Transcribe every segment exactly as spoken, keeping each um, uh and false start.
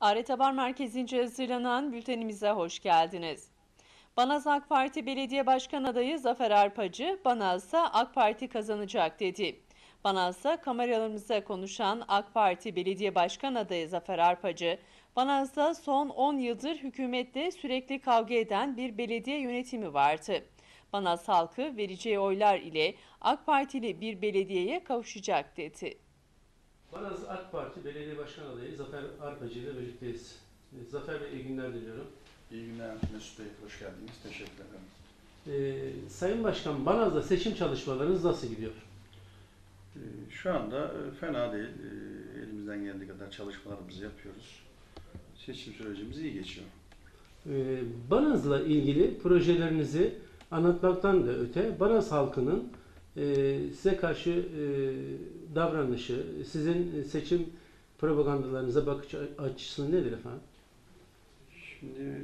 Aret Haber Merkezi'nce hazırlanan bültenimize hoş geldiniz. Banaz AK Parti Belediye Başkan Adayı Zafer Arpacı, Banaz'da AK Parti kazanacak dedi. Banaz'da kameralarımıza konuşan AK Parti Belediye Başkan Adayı Zafer Arpacı, Banaz'da son on yıldır hükümetle sürekli kavga eden bir belediye yönetimi vardı. Banaz halkı vereceği oylar ile AK Partili bir belediyeye kavuşacak dedi. Banaz AK Parti Belediye Başkan Adayı Zafer Arpacı ile birlikteyiz. Zafer Bey, iyi günler diliyorum. İyi günler Mesut Bey, hoş geldiniz. Teşekkür ederim. Ee, Sayın Başkan, Banaz'da seçim çalışmalarınız nasıl gidiyor? Ee, şu anda fena değil. Ee, elimizden geldiği kadar çalışmalarımızı yapıyoruz. Seçim sürecimiz iyi geçiyor. Ee, Banaz'la ilgili projelerinizi anlatmaktan da öte, Banaz halkının e, size karşı e, davranışı, sizin seçim propagandalarınıza bakış açısı nedir efendim? Şimdi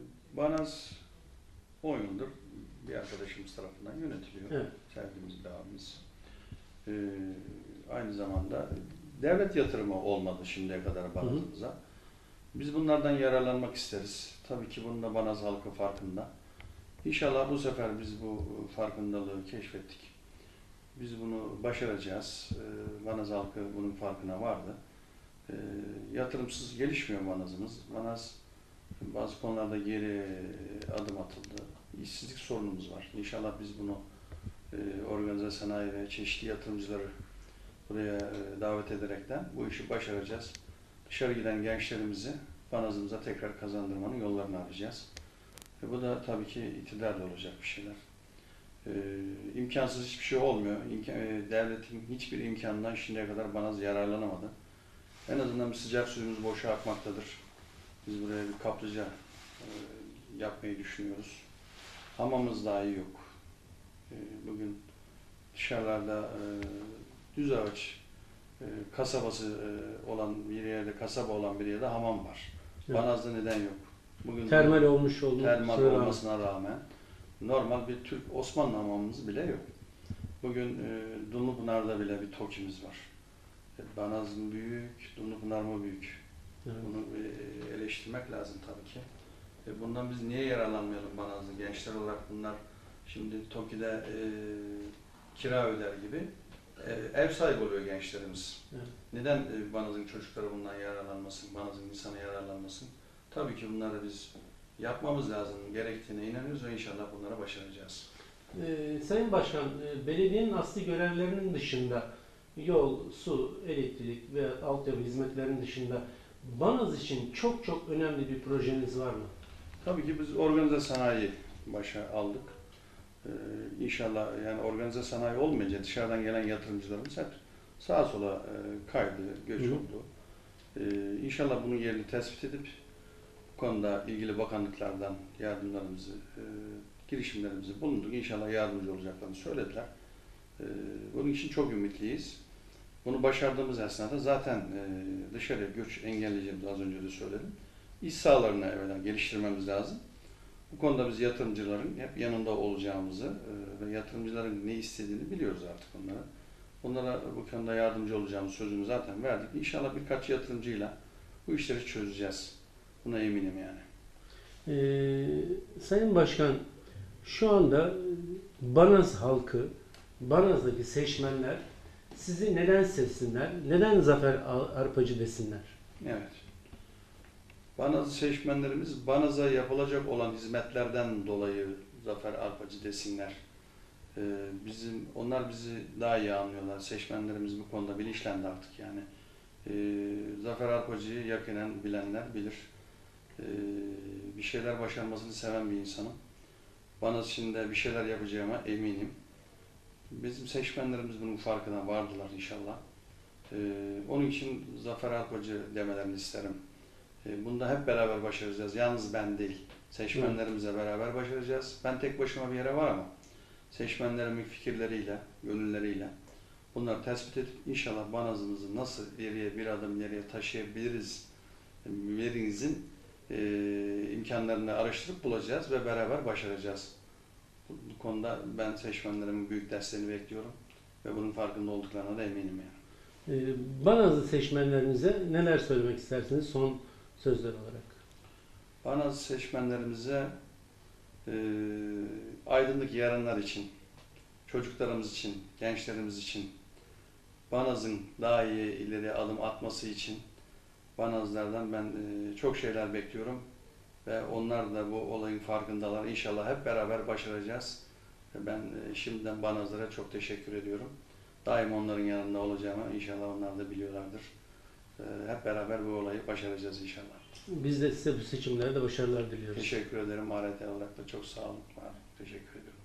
Banaz on yıldır bir arkadaşımız tarafından yönetiliyor. Evet. Sevdiğimiz bir abimiz. Ee, aynı zamanda devlet yatırımı olmadı şimdiye kadar Banaz'ımıza. Biz bunlardan yararlanmak isteriz. Tabii ki bunun da Banaz halkı farkında. İnşallah bu sefer biz bu farkındalığı keşfettik. Biz bunu başaracağız. Ee, Banaz halkı bunun farkına vardı. Ee, yatırımsız gelişmiyor Banaz'ımız. Banaz bazı konularda geri adım atıldı. İşsizlik sorunumuz var. İnşallah biz bunu e, organize sanayi ve çeşitli yatırımcıları buraya e, davet ederekten bu işi başaracağız. Dışarı giden gençlerimizi Banaz'ımıza tekrar kazandırmanın yollarını arayacağız. Ve bu da tabii ki iktidarla olacak bir şeyler. Ee, imkansız hiçbir şey olmuyor. İmkan, e, devletin hiçbir imkanından şimdiye kadar Banaz yararlanamadı. En azından bir sıcak suyumuz boşa akmaktadır. Biz buraya bir kaplıca e, yapmayı düşünüyoruz. Hamamımız dahi yok. E, bugün dışarılarda e, düz ağaç e, kasabası e, olan bir yerde, kasaba olan bir yerde hamam var. Evet. Banaz'da neden yok? Bugün Termal olmuş oldu. termal olmasına rağmen normal bir Türk Osmanlı hamamımız bile yok. Bugün e, Dumlupınar'da bile bir TOKİ'miz var. E, Banaz mı büyük, Dumlupınar mı büyük? Evet. Bunu e, eleştirmek lazım tabii ki. E, bundan biz niye yararlanmayalım Banazlı gençler olarak? Bunlar şimdi TOKİ'de e, kira öder gibi e, ev sahibi oluyor gençlerimiz. Evet. Neden e, Banaz'ın çocukları bundan yararlanmasın, Banaz'ın insanı yararlanmasın? Tabii ki bunları biz yapmamız lazım, gerektiğine inanıyoruz ve inşallah bunlara başaracağız. Ee, Sayın Başkan, e, belediyenin asli görevlerinin dışında yol, su, elektrik ve altyapı hizmetlerinin dışında Banaz için çok çok önemli bir projeniz var mı? Tabii ki biz organize sanayi başa aldık. Ee, inşallah yani organize sanayi olmayınca dışarıdan gelen yatırımcılarımız hep sağa sola e, kaydı, göç Hı hı. oldu. Ee, inşallah bunun yerini tespit edip bu konuda ilgili bakanlıklardan yardımlarımızı, e, girişimlerimizi bulunduk. İnşallah yardımcı olacaklarını söylediler. E, bunun için çok ümitliyiz. Bunu başardığımız esnada zaten e, dışarıya göç engelleyeceğimizi az önce de söyledim. İş sahalarını evvela geliştirmemiz lazım. Bu konuda biz yatırımcıların hep yanında olacağımızı e, ve yatırımcıların ne istediğini biliyoruz artık onlara. Onlara bu konuda yardımcı olacağımız sözünü zaten verdik. İnşallah birkaç yatırımcıyla bu işleri çözeceğiz. Buna eminim yani. Ee, Sayın Başkan, şu anda Banaz halkı, Banaz'daki seçmenler sizi neden sevsinler, neden Zafer Arpacı desinler? Evet. Banaz seçmenlerimiz Banaz'a yapılacak olan hizmetlerden dolayı Zafer Arpacı desinler. Ee, bizim onlar bizi daha iyi anlıyorlar. Seçmenlerimiz bu konuda bilinçlendi artık yani. Ee, Zafer Arpacı'yı yakinen bilenler bilir. Ee, bir şeyler başarmasını seven bir insanım. Banaz için de bir şeyler yapacağıma eminim. Bizim seçmenlerimiz bunun farkına vardılar inşallah. Ee, onun için Zafer Arpacı demelerini isterim. Ee, bunu da hep beraber başaracağız. Yalnız ben değil. Seçmenlerimizle beraber başaracağız. Ben tek başıma bir yere var ama seçmenlerimin fikirleriyle, gönülleriyle bunları tespit edip inşallah Banaz'ımızı nasıl ileriye bir adım ileriye taşıyabiliriz birimizin e, imkanlarını araştırıp bulacağız ve beraber başaracağız. Bu, bu konuda ben seçmenlerimin büyük desteğini bekliyorum ve bunun farkında olduklarına da eminim yani. Ee, Banazlı seçmenlerinize neler söylemek istersiniz son sözler olarak. Banaz seçmenlerimize e, aydınlık yarınlar için, çocuklarımız için, gençlerimiz için, Banaz'ın daha iyi ileri adım atması için Banazlardan ben e, çok şeyler bekliyorum ve onlar da bu olayın farkındalar. İnşallah hep beraber başaracağız. Ben e, şimdiden Banazlara çok teşekkür ediyorum. Daim onların yanında olacağımı inşallah onlar da biliyorlardır. E, hep beraber bu olayı başaracağız inşallah. Biz de size bu seçimlerde başarılar diliyoruz. Teşekkür ederim. A R T olarak da çok sağ olun. Teşekkür ediyorum.